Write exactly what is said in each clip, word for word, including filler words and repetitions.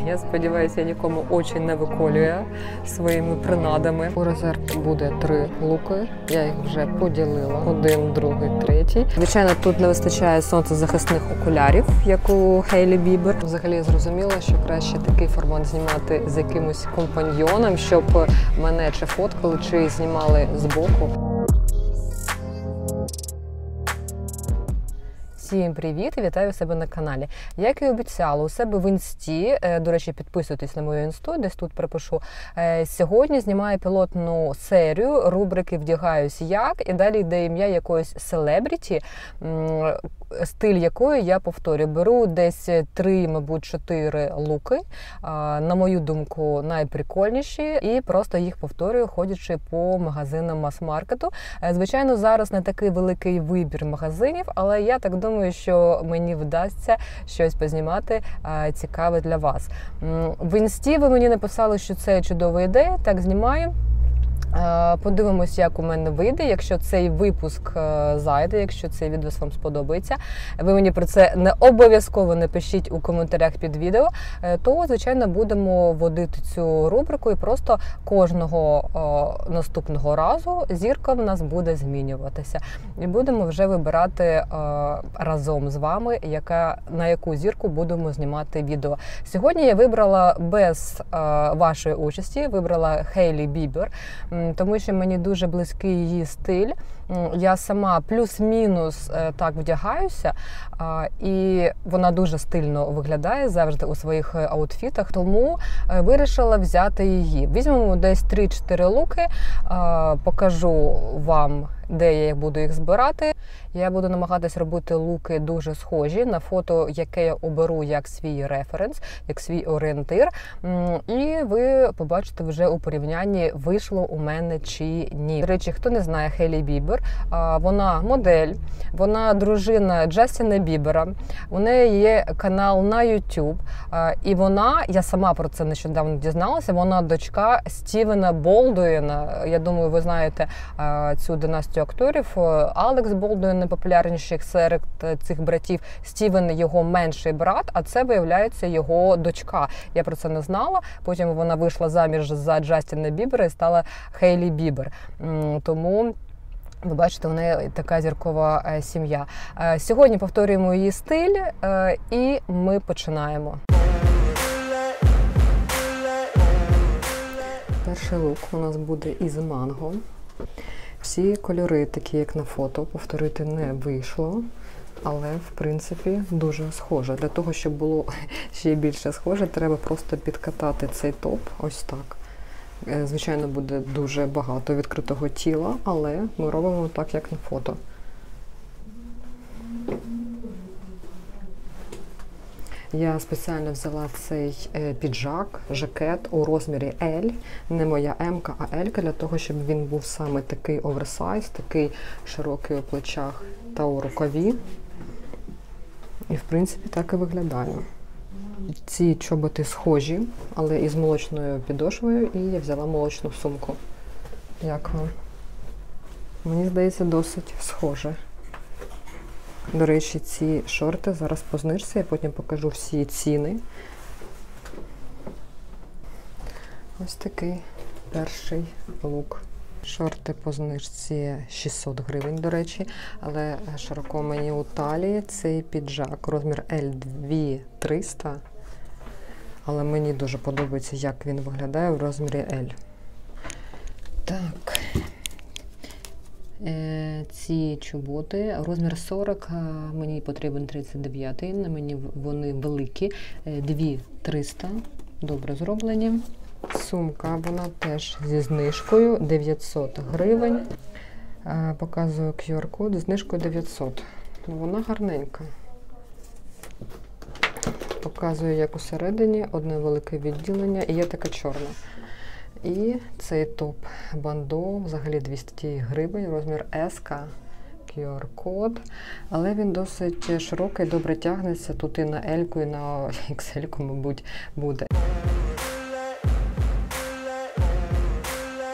Я сподіваюся, я нікому очі не виколюю своїми принадами. У резерв буде три луки. Я їх вже поділила. Один, другий, третій. Звичайно, тут не вистачає сонцезахисних окулярів, як у Хейлі Бібер. Взагалі я зрозуміла, що краще такий формат знімати з якимось компаньйоном, щоб мене чи фоткали, чи знімали збоку. Всім привіт і вітаю себе на каналі. Як і обіцяла, у себе в інсті, до речі, підписуйтесь на мою інсту, десь тут припишу, сьогодні знімаю пілотну серію рубрики «Вдягаюсь як» і далі йде ім'я якоїсь селебріті, стиль якої я повторюю. Беру десь три, мабуть, чотири луки, на мою думку, найприкольніші, і просто їх повторюю, ходячи по магазинам мас-маркету. Звичайно, зараз не такий великий вибір магазинів, але я так думаю, що мені вдасться щось познімати цікаве для вас. В інсті ви мені написали, що це чудова ідея, так знімаю. Подивимось, як у мене вийде. Якщо цей випуск зайде, якщо цей відео вам сподобається, ви мені про це не обов'язково напишіть у коментарях під відео, то, звичайно, будемо вводити цю рубрику і просто кожного о, наступного разу зірка в нас буде змінюватися. І будемо вже вибирати о, разом з вами, яка, на яку зірку будемо знімати відео. Сьогодні я вибрала без о, вашої участі, вибрала Хейлі Бібер, тому що мені дуже близький її стиль. Я сама плюс-мінус так вдягаюся, і вона дуже стильно виглядає завжди у своїх аутфітах, тому вирішила взяти її. Візьмемо десь три-чотири луки, покажу вам, де я буду їх збирати. Я буду намагатись робити луки дуже схожі на фото, яке я оберу як свій референс, як свій орієнтир. І ви побачите вже у порівнянні, вийшло у мене чи ні. До речі, хто не знає Хейлі Бібер, вона модель, вона дружина Джастіна Бібера, у неї є канал на ютуб, і вона, я сама про це нещодавно дізналася, вона дочка Стівена Болдуїна. Я думаю, ви знаєте цю династію акторів. Алекс Болдуїн найпопулярніший серед цих братів, Стівен його менший брат, а це, виявляється, його дочка. Я про це не знала. Потім вона вийшла заміж за Джастіна Бібера і стала Хейлі Бібер. Тому ви бачите, у неї така зіркова сім'я. Сьогодні повторюємо її стиль і ми починаємо. Перший лук у нас буде із манго. Всі кольори, такі як на фото, повторити не вийшло, але, в принципі, дуже схоже. Для того, щоб було ще більше схоже, треба просто підкатати цей топ ось так. Звичайно, буде дуже багато відкритого тіла, але ми робимо так, як на фото. Я спеціально взяла цей піджак, жакет у розмірі L, не моя М-ка, а L-ка, для того, щоб він був саме такий оверсайз, такий широкий у плечах та у рукаві. І, в принципі, так і виглядає. Ці чоботи схожі, але із молочною підошвою, і я взяла молочну сумку. Як вам? Мені здається, досить схоже. До речі, ці шорти зараз по знижці, я потім покажу всі ціни. Ось такий перший лук. Шорти по знижці шістсот гривень, до речі, але широко мені у талії. Цей піджак, розмір L дві триста, але мені дуже подобається, як він виглядає в розмірі L. Так. Ці чоботи, розмір сорок, мені потрібен тридцять дев'ять, на мені вони великі, дві триста, добре зроблені. Сумка, вона теж зі знижкою, дев'ятсот гривень. Показую ку ар-код, зі знижкою дев'ятсот. Вона гарненька. Показую, як усередині, одне велике відділення і є така чорна. І цей топ бандо, взагалі двісті гривень, розмір С-ка, ку ар-код, але він досить широкий, добре тягнеться, тут і на L-ку, і на ікс ель-ку, мабуть, буде.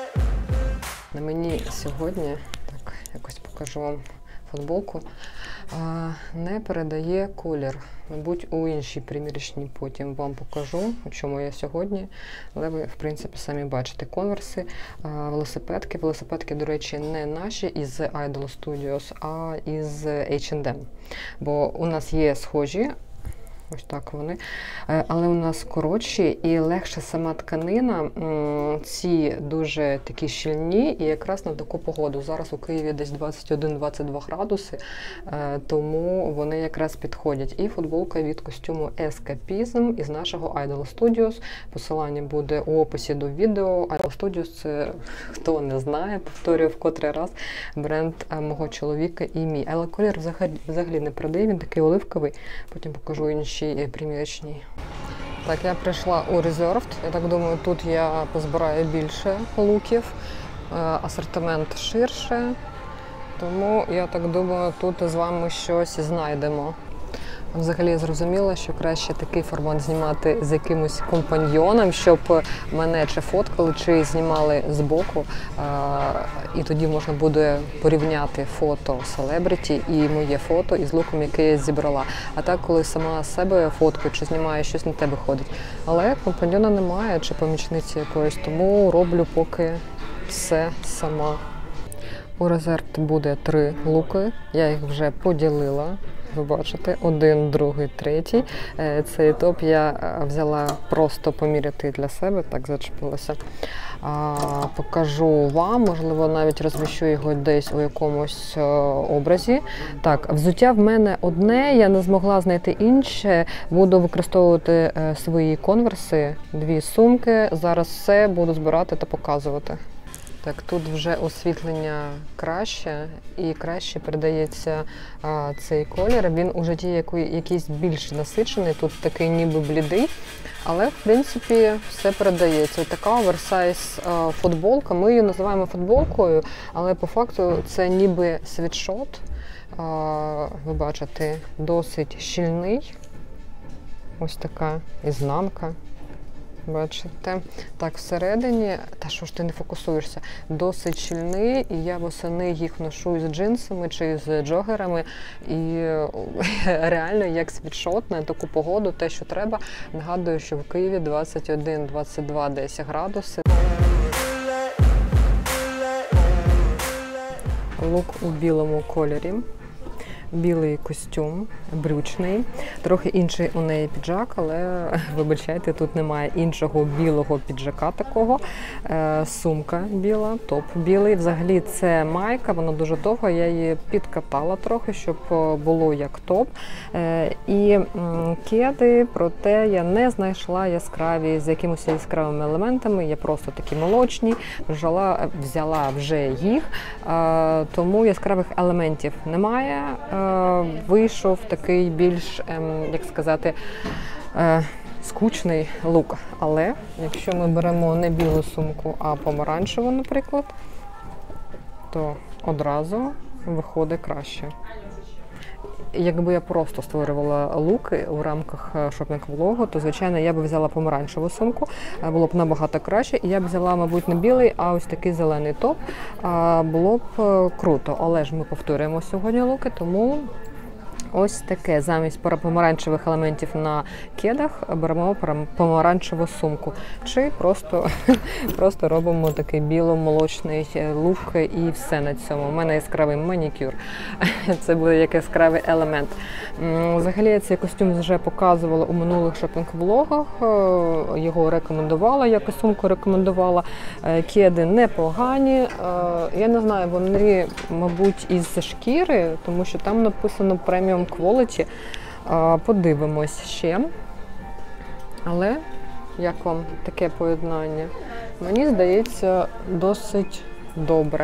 На мені сьогодні, так, якось покажу вам футболку. не передає колір. Мабуть, у іншій примірочній потім вам покажу, у чому я сьогодні. Але ви, в принципі, самі бачите конверси, велосипедки. Велосипедки, до речі, не наші із Idol Studios, а із ейч енд ем. Бо у нас є схожі, ось так вони, але у нас коротші і легша сама тканина. Ці дуже такі щільні і якраз на таку погоду. Зараз у Києві десь двадцять один - двадцять два градуси, тому вони якраз підходять. І футболка від костюму Escapism із нашого Idol Studios. Посилання буде у описі до відео. Idol Studios – це, хто не знає, повторюю в котрий раз, бренд мого чоловіка і мій. Але колір взагалі, взагалі не продає, він такий оливковий. Потім покажу інші примірочній. Так, я прийшла у Reserved. Я так думаю, тут я позбираю більше луків, асортимент ширше. Тому, я так думаю, тут з вами щось знайдемо. Взагалі я зрозуміла, що краще такий формат знімати з якимось компаньйоном, щоб мене чи фоткали, чи знімали збоку. І тоді можна буде порівняти фото селебриті і моє фото із луком, який я зібрала. А так, коли сама себе фоткаю чи знімаю, щось на тебе ходить. Але компаньйона немає, чи помічниці якоїсь, тому роблю поки все сама. У Reserved буде три луки, я їх вже поділила. Ви бачите, один, другий, третій. Цей топ я взяла просто поміряти для себе, так зачепилася. Покажу вам, можливо, навіть розміщу його десь у якомусь образі. Так, взуття в мене одне, я не змогла знайти інше. Буду використовувати свої конверси, дві сумки. Зараз все буду збирати та показувати. Так, тут вже освітлення краще і краще передається а, цей колір. Він у житті який, якийсь більш насичений, тут такий ніби блідий, але в принципі все передається. Така оверсайз а, футболка, ми її називаємо футболкою, але по факту це ніби світшот. А, ви бачите, досить щільний, ось така ізнанка. Бачите? Так, всередині, та що ж ти не фокусуєшся, досить щільний, і я восени їх ношу із джинсами чи з джогерами, і реально як світшот на таку погоду, те, що треба. Нагадую, що в Києві двадцять один - двадцять два десь градуси. Лук у білому кольорі. Білий костюм, брючний, трохи інший у неї піджак, але, вибачайте, тут немає іншого білого піджака такого. Е, сумка біла, топ білий. Взагалі це майка, вона дуже довга, я її підкатала трохи, щоб було як топ. Е, і м, кеди, проте я не знайшла яскраві з якимось яскравими елементами, є просто такі молочні, взяла, взяла вже їх, е, тому яскравих елементів немає. Вийшов такий більш, як сказати, скучний лук. Але якщо ми беремо не білу сумку, а помаранчеву, наприклад, то одразу виходить краще. Якби я просто створювала луки у рамках шопінг-влогу, то, звичайно, я б взяла помаранчеву сумку, було б набагато краще. І я б взяла, мабуть, не білий, а ось такий зелений топ. Було б круто. Але ж ми повторюємо сьогодні луки, тому ось таке. Замість помаранчевих елементів на кедах беремо помаранчеву сумку. Чи просто, просто робимо такий біло-молочний лук і все на цьому. У мене яскравий манікюр. Це буде як яскравий елемент. Взагалі я цей костюм вже показувала у минулих шопінг-влогах. Його рекомендувала, як і сумку рекомендувала. Кеди непогані. Я не знаю, вони, мабуть, із шкіри, тому що там написано преміум quality. Подивимось ще. Але як вам таке поєднання? Мені здається, досить добре.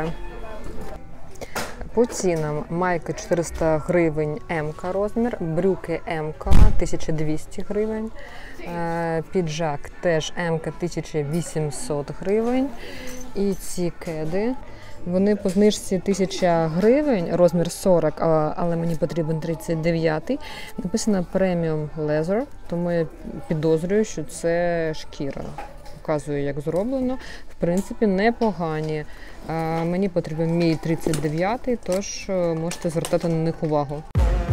По цінам: майка чотириста гривень, М-ка розмір, брюки М-ка тисяча двісті гривень, піджак теж М-ка тисяча вісімсот гривень. І ці кеди, вони по знижці тисяча гривень, розмір сорок, але мені потрібен тридцять дев'ятий. Написано Premium Leather, тому я підозрюю, що це шкіра. Показую, як зроблено. В принципі, непогані. Мені потрібен мій тридцять дев'ятий, тож можете звертати на них увагу.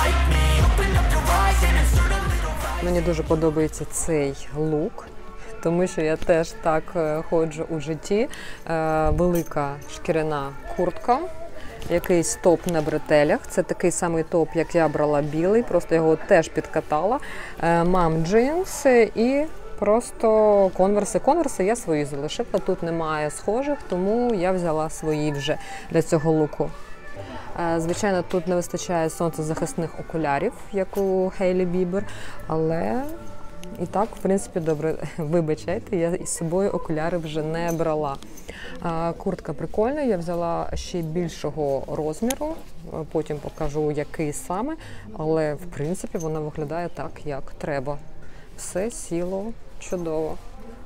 Мені дуже подобається цей лук, тому що я теж так ходжу у житті. Велика шкіряна куртка, якийсь топ на бретелях. Це такий самий топ, як я брала білий, просто його теж підкатала. Мам джинс і просто конверси. Конверси я свої залишила, тут немає схожих, тому я взяла свої вже для цього луку. Звичайно, тут не вистачає сонцезахисних окулярів, як у Хейлі Бібер, але і так, в принципі, добре. Вибачайте, я із собою окуляри вже не брала. Куртка прикольна, я взяла ще більшого розміру, потім покажу, який саме, але, в принципі, вона виглядає так, як треба. Все сіло чудово.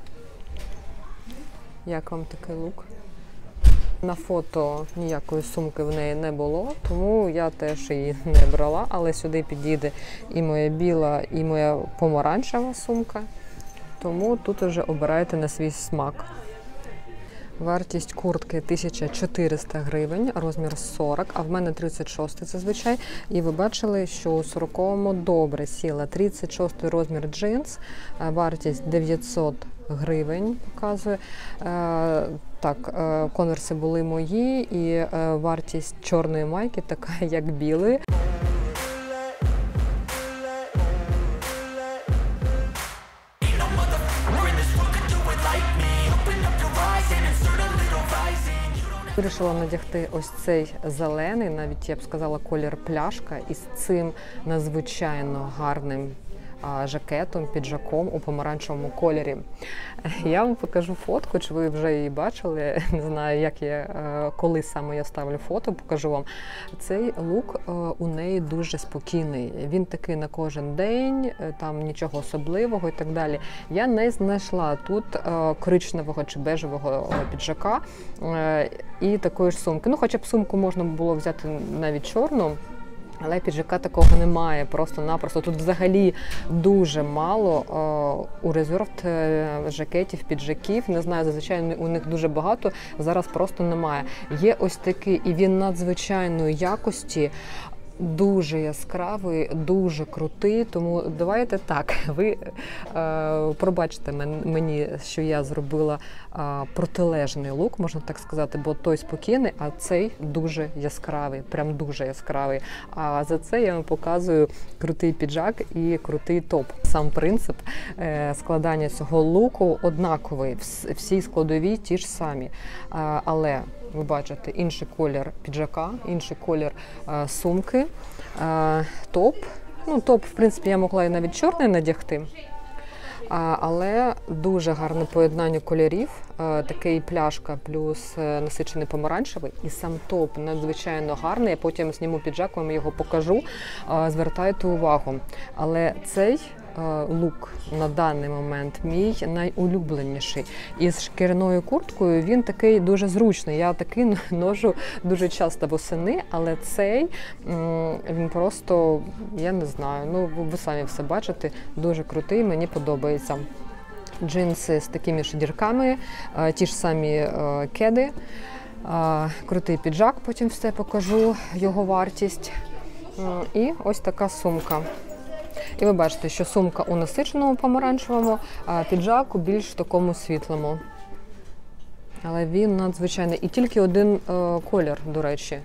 Як вам такий лук? На фото ніякої сумки в неї не було, тому я теж її не брала, але сюди підійде і моя біла, і моя помаранчева сумка, тому тут вже обирайте на свій смак. Вартість куртки тисяча чотириста гривень, розмір сорок, а в мене тридцять шостий зазвичай. І ви бачили, що у сороковому добре сіла. тридцять шостий розмір джинс, вартість дев'ятсот гривень показує. Так, конверси були мої і вартість чорної майки така, як білої. Вирішила надягти ось цей зелений, навіть я б сказала, колір пляшка, із цим надзвичайно гарним жакетом, піджаком у помаранчевому кольорі. Я вам покажу фотку, чи ви вже її бачили, не знаю, як я, коли саме я ставлю фото, покажу вам. Цей лук у неї дуже спокійний, він такий на кожен день, там нічого особливого і так далі. Я не знайшла тут коричневого чи бежевого піджака і такої ж сумки. Ну, хоча б сумку можна було взяти навіть чорну, але піджака такого немає, просто-напросто. Тут взагалі дуже мало у Reserved жакетів, піджаків. Не знаю, зазвичай у них дуже багато, зараз просто немає. Є ось такий, і він надзвичайної якості, дуже яскравий, дуже крутий, тому давайте так, ви е, пробачте мені, що я зробила е, протилежний лук, можна так сказати, бо той спокійний, а цей дуже яскравий, прям дуже яскравий. А за це я вам показую крутий піджак і крутий топ. Сам принцип е, складання цього луку однаковий, всі складові ті ж самі, е, але ви бачите інший колір піджака, інший колір е, сумки, е, топ. Ну, топ, в принципі, я могла і навіть чорний надягти, е, але дуже гарне поєднання кольорів. Е, такий пляшка плюс насичений помаранчевий. І сам топ надзвичайно гарний. Я потім зніму піджак, вам його покажу. Е, звертайте увагу. Але цей лук на даний момент мій найулюбленіший. І з шкіряною курткою він такий дуже зручний. Я такий ношу дуже часто восени, але цей, він просто, я не знаю, ну ви самі все бачите, дуже крутий, мені подобається. Джинси з такими ж дірками, ті ж самі кеди, крутий піджак, потім все покажу, його вартість. І ось така сумка. І ви бачите, що сумка у насиченому помаранчевому, а піджак у більш такому світлому. Але він надзвичайний. І тільки один е, колір, до речі.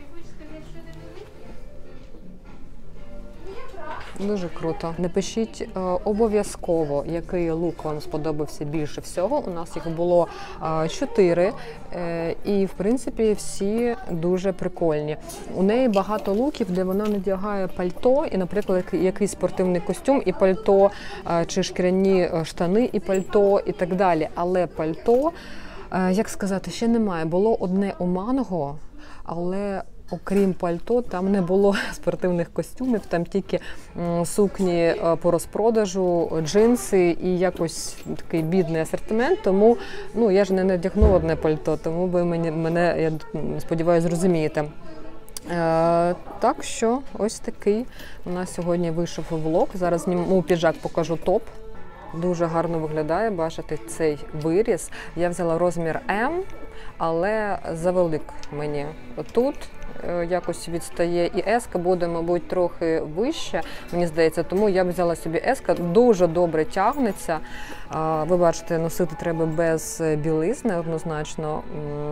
Дуже круто. Напишіть е, обов'язково, який лук вам сподобався більше всього. У нас їх було е, чотири, е, і, в принципі, всі дуже прикольні. У неї багато луків, де вона надягає пальто, і, наприклад, якийсь спортивний костюм, і пальто, е, чи шкіряні штани, і пальто, і так далі. Але пальто, е, як сказати, ще немає. Було одне у Манго, але окрім пальто, там не було спортивних костюмів, там тільки сукні по розпродажу, джинси і якось такий бідний асортимент, тому ну, я ж не надягну одне пальто, тому ви мені, мене, я сподіваюся, зрозумієте. Е, так що ось такий у нас сьогодні вийшов влог. Зараз зніму піджак, покажу топ. Дуже гарно виглядає, бачите, цей виріз. Я взяла розмір М, але завелик мені. Тут якось відстає, і еска буде, мабуть, трохи вище, мені здається, тому я б взяла собі еска. Дуже добре тягнеться. Ви бачите, носити треба без білизни однозначно.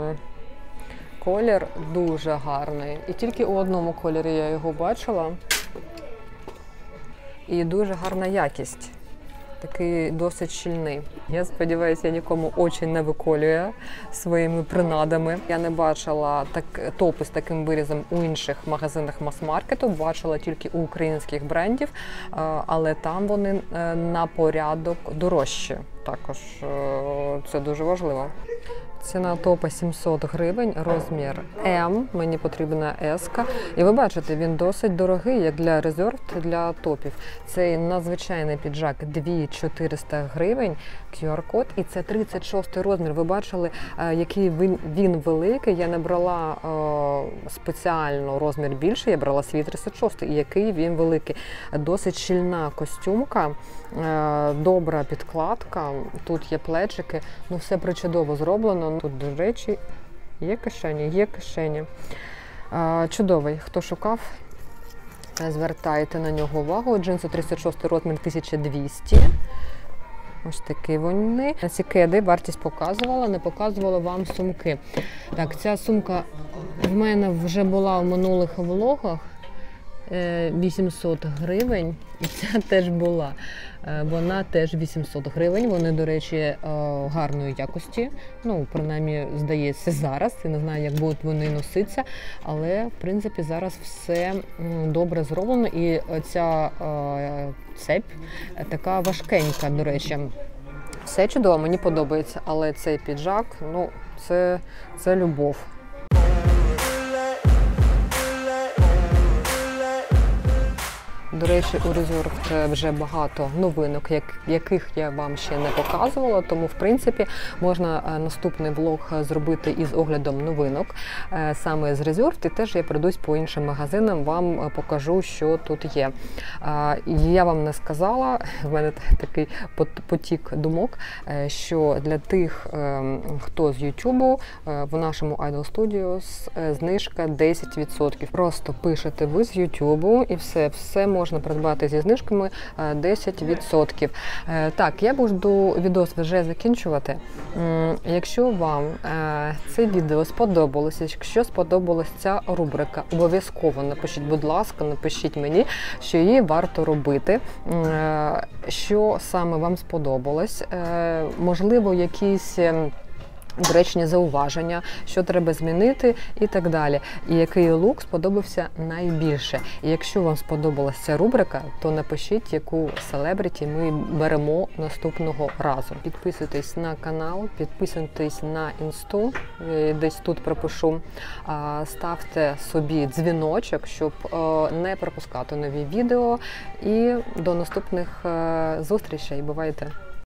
Колір дуже гарний. І тільки у одному кольорі я його бачила. І дуже гарна якість. Такий досить щільний. Я сподіваюся, я нікому очі не виколюю своїми принадами. Я не бачила так, топи з таким вирізом у інших магазинах мас-маркету, бачила тільки у українських брендів, але там вони на порядок дорожчі. Також це дуже важливо. Ціна топа сімсот гривень, розмір М, мені потрібна еска. І ви бачите, він досить дорогий, як для резерв, для топів. Цей надзвичайний піджак дві тисячі чотириста гривень, кю ар-код, і це тридцять шостий розмір. Ви бачили, який він, він великий. Я не брала е, спеціально розмір більше, я брала свій тридцять шостий, і який він великий. Досить щільна костюмка, е, добра підкладка, тут є плечики, ну все причудово зроблено. Тут, до речі, є кишені, є кишені. Е, чудовий. Хто шукав, звертайте на нього увагу. Джинси тридцять шостий розмір тисяча двісті. Ось такі вони. Ці кеди, вартість показувала, не показувала вам сумки. Так, ця сумка в мене вже була в минулих влогах. вісімсот гривень, і ця теж була. Вона теж вісімсот гривень, вони, до речі, гарної якості. Ну, принаймні, здається, зараз. Я не знаю, як будуть вони носитися, але, в принципі, зараз все добре зроблено. І ця цепь така важкенька, до речі. Все чудово, мені подобається, але цей піджак, ну, це, це любов. До речі, у Reserved вже багато новинок, яких я вам ще не показувала, тому, в принципі, можна наступний влог зробити із оглядом новинок саме з Reserved, і теж я пройдусь по іншим магазинам, вам покажу, що тут є. Я вам не сказала, в мене такий потік думок, що для тих, хто з YouTube, в нашому Idol Studios знижка десять відсотків. Просто пишете ви з YouTube і все, все можна придбати зі знижками десять відсотків. Так, я буду відос вже закінчувати. Якщо вам це відео сподобалося, якщо сподобалася ця рубрика, обов'язково напишіть, будь ласка, напишіть мені, що її варто робити, що саме вам сподобалось, можливо, якісь доречні зауваження, що треба змінити і так далі. І який лук сподобався найбільше. І якщо вам сподобалася ця рубрика, то напишіть, яку селебриті ми беремо наступного разу. Підписуйтесь на канал, підписуйтесь на інсту, десь тут пропишу. Ставте собі дзвіночок, щоб не пропускати нові відео. І до наступних зустрічей. Бувайте!